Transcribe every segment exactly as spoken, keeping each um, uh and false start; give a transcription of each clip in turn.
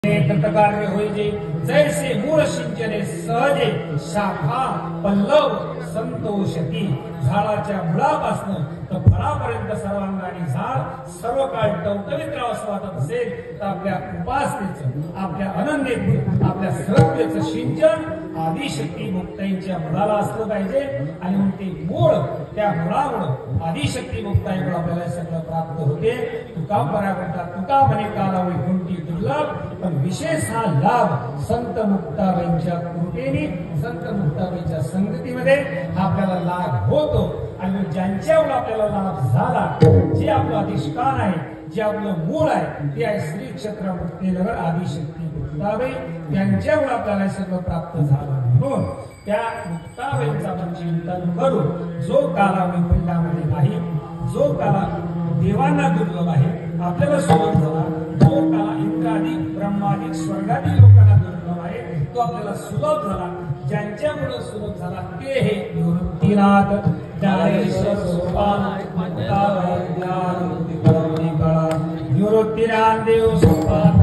कृतकार्य होईजे जैसे मूळ सिंचने सहजे शाखा पल्लव संतोषती। झाडाच्या मुळापासून तर फळापर्यंत सर्वांगाने झाड सर्व काळ टवटवीत राहावं वाटत असेल तर आपल्या उपासनेचं, आपल्या अनन्यतेचं, आपल्या श्रद्धेचं सिंचन आदिशक्ती मुक्ताईंच्या मुळाला असलं पाहिजे। आणि मग ते मूळ त्या मुळामुळं आदिशक्ती मुक्ताईमुळे आपल्याला सगळं प्राप्त होते। तुका पर्यावरणात तुका म्हणे काला वैकुंठी दुर्लभ, पण विशेष हा लाभ संत मुक्ताबाईंच्या कृपेने, संत मुक्ताबाईंच्या संगतीमध्ये हा आपल्याला लाभ होतो। आणि ज्यांच्यामुळे आपल्याला लाभ झाला, जे आपलं अधिष्ठान आहे, जे आपलं मूळ आहे, ते आहे श्री क्षेत्र मुक्तीनगर आदिशक्ती मुक्ताबाई, त्यांच्यामुळे आपल्याला सगळं प्राप्त झालं। म्हणून त्या मुक्ताबाईंचा आपण चिंतन करू। जो काला वैकुंठामध्ये नाही, जो काला देवांना दुर्लभ आहे, आपल्याला सुलभ झाला, जो काला इंद्रादी ब्रह्मादी स्वर्गादी लोकांना दुर्लभ आहे, तो आपल्याला सुलभ झाला। ज्यांच्यामुळे सुलभ झाला ते हे निवृत्तीनाथ ज्ञानेश्वर सोपान मुक्ताबाई ज्ञानमुक्ती कळा निवृत्तीनाथ देव सोपान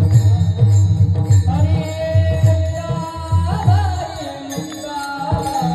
Hare